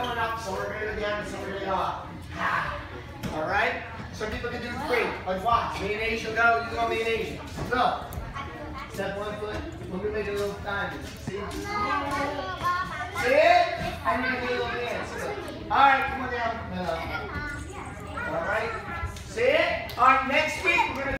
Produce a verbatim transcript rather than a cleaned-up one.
going up, so we're going to go down, and so we're going to go up. Ha. All right? Some people can do three. Like watch. Me and Asia go. You go, me and Asia. Go. Step one foot. We're going to make it a little time. See? See it? I need to do a little dance. All right, come on down. No, no. All right. See it? All right, next week we're going to